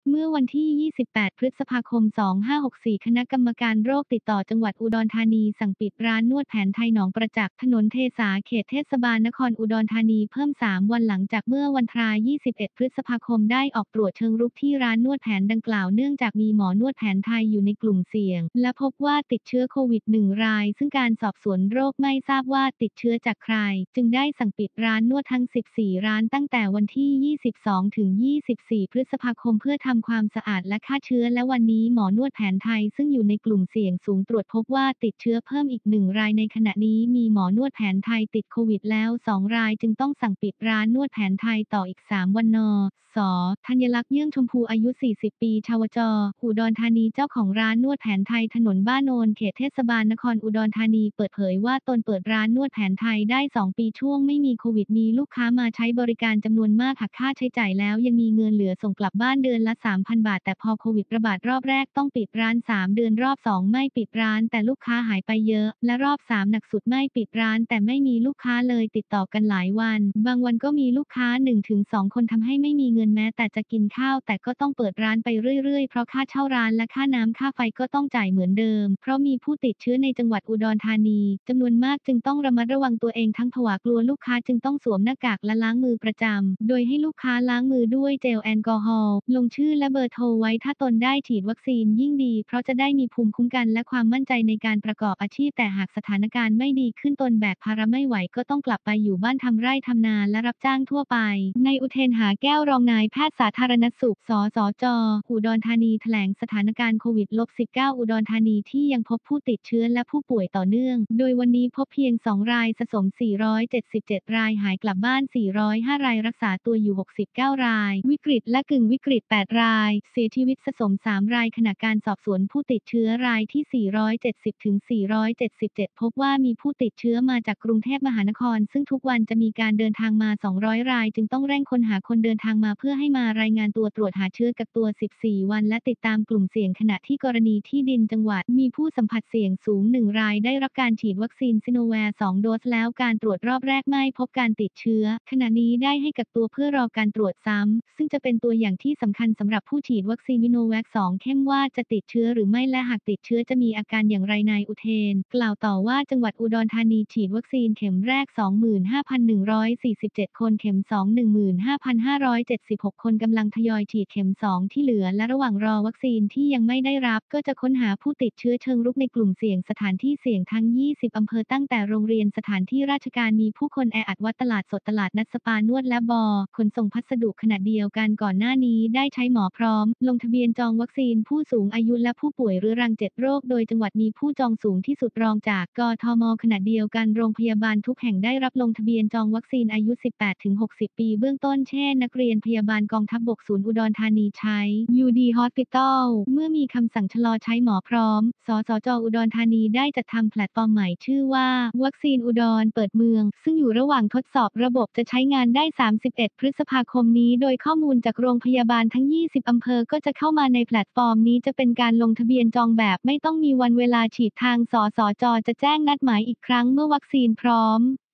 เมื่อวันที่ 28 พฤษภาคม 2564 คณะกรรมการโรคติดต่อจังหวัดอุดรธานีสั่งปิดร้านนวดแผนไทยหนองประจักษ์ถนนเทสาเขตเทศบาลนครอุดรธานีเพิ่ม 3 วันหลังจากเมื่อวันที่ 21 พฤษภาคมได้ออกตรวจเชิงรุกที่ร้านนวดแผนดังกล่าวเนื่องจากมีหมอนวดแผนไทยอยู่ในกลุ่มเสี่ยงและพบว่าติดเชื้อโควิด 1 รายซึ่งการสอบสวนโรคไม่ทราบว่าติดเชื้อจากใครจึงได้สั่งปิดร้านนวดทั้ง 14 ร้านตั้งแต่วันที่ 22 ถึง 24 พฤษภาคมเพื่อทำความสะอาดและฆ่าเชื้อและวันนี้หมอนวดแผนไทยซึ่งอยู่ในกลุ่มเสี่ยงสูงตรวจพบว่าติดเชื้อเพิ่มอีก1 รายในขณะนี้มีหมอนวดแผนไทยติดโควิดแล้ว2 รายจึงต้องสั่งปิดร้านนวดแผนไทยต่ออีก3 วันส.ธัญลักษณ์เยื่องชมพูอายุ 40 ปีชาวจ.อุดรธานีเจ้าของร้านนวดแผนไทยถนนบ้านโนนเขตเทศบาลนครอุดรธานีเปิดเผยว่าตนเปิดร้านนวดแผนไทยได้2 ปีช่วงไม่มีโควิดมีลูกค้ามาใช้บริการจำนวนมากหักค่าใช้จ่ายแล้วยังมีเงินเหลือส่งกลับบ้านเดือนละ 3,000 บาทแต่พอโควิดระบาดรอบแรกต้องปิดร้าน3 เดือนรอบ2ไม่ปิดร้านแต่ลูกค้าหายไปเยอะและรอบ3หนักสุดไม่ปิดร้านแต่ไม่มีลูกค้าเลยติดต่อกันหลายวันบางวันก็มีลูกค้า 1-2 คนทำให้ไม่มีเงินแม้แต่จะกินข้าวแต่ก็ต้องเปิดร้านไปเรื่อยๆเพราะค่าเช่าร้านและค่าน้ำค่าไฟก็ต้องจ่ายเหมือนเดิมเพราะมีผู้ติดเชื้อในจังหวัดอุดรธานีจำนวนมากจึงต้องระมัดระวังตัวเองทั้งผวากลัวลูกค้าจึงต้องสวมหน้ากากและล้างมือประจำโดยให้ลูกค้าล้างมือด้วยเจลแอลกอฮอล์ลงชื่อและเบอร์โทรไว้ถ้าตนได้ฉีดวัคซีนยิ่งดีเพราะจะได้มีภูมิคุ้มกันและความมั่นใจในการประกอบอาชีพแต่หากสถานการณ์ไม่ดีขึ้นตนแบกภาระไม่ไหวก็ต้องกลับไปอยู่บ้านทำไร่ทำนาและรับจ้างทั่วไปในอุเทนหาแก้วรองนายแพทย์สาธารณสุขสสจ.อุดรธานีแถลงสถานการณ์โควิด -19 อุดรธานีที่ยังพบผู้ติดเชื้อและผู้ป่วยต่อเนื่องโดยวันนี้พบเพียง2 รายสะสม 477 รายหายกลับบ้าน 405 รายรักษาตัวอยู่ 69 รายวิกฤตและกึ่งวิกฤต 8 รายเสียชีวิตสะสม 3 รายขณะการสอบสวนผู้ติดเชื้อรายที่ 470 ถึง 477 พบว่ามีผู้ติดเชื้อมาจากกรุงเทพมหานครซึ่งทุกวันจะมีการเดินทางมา 200 รายจึงต้องเร่งค้นหาคนเดินทางมาเพื่อให้มารายงานตัวตรวจหาเชื้อกักตัว 14 วันและติดตามกลุ่มเสี่ยงขณะที่กรณีที่ดินจังหวัดมีผู้สัมผัสเสี่ยงสูง 1 รายได้รับการฉีดวัคซีนซิโนแวค 2 โดสแล้วการตรวจรอบแรกไม่พบการติดเชื้อขณะนี้ได้ให้กักตัวเพื่อรอการตรวจซ้ำซึ่งจะเป็นตัวอย่างที่สำคัญสำหรับผู้ฉีดวัคซีนซิโนแวค 2 เข้มว่าจะติดเชื้อหรือไม่และหากติดเชื้อจะมีอาการอย่างไรนายอุเทนกล่าวต่อว่าจังหวัดอุดรธานีฉีดวัคซีนเข็มแรก 25,147 คนเข็ม 2 15,576 คนกำลังทยอยฉีดเข็ม 2 ที่เหลือและระหว่างรอวัคซีนที่ยังไม่ได้รับก็จะค้นหาผู้ติดเชื้อเชิงรุกในกลุ่มเสี่ยงสถานที่เสี่ยงทั้ง 20 อำเภอตั้งแต่โรงเรียนสถานที่ราชการมีผู้คนแออัดวัดตลาดสดตลาดนัดสปานวดและขนส่งพัสดุขณะเดียวกันก่อนหน้านี้ได้ใช้หมอพร้อมลงทะเบียนจองวัคซีนผู้สูงอายุและผู้ป่วยเรื้อรัง7 โรคโดยจังหวัดมีผู้จองสูงที่สุดรองจากกทมขณะเดียวกันโรงพยาบาลทุกแห่งได้รับลงทะเบียนจองวัคซีนอายุ 18-60 ปีเบื้องต้นเช่นนักเรียนพยาบาลกองทัพบกศูนย์อุดรธานีใช้ UD Hospital เมื่อมีคำสั่งชะลอใช้หมอพร้อมสสจ.อุดรธานีได้จัดทำแพลตฟอร์มใหม่ชื่อว่าวัคซีนอุดรเปิดเมืองซึ่งอยู่ระหว่างทดสอบระบบจะใช้งานได้ 31 พฤษภาคมนี้โดยข้อมูลจากโรงพยาบาลทั้ง 20 อำเภอก็จะเข้ามาในแพลตฟอร์มนี้จะเป็นการลงทะเบียนจองแบบไม่ต้องมีวันเวลาฉีดทางสสจ.จะแจ้งนัดหมายอีกครั้งเมื่อวัคซีนพร้อม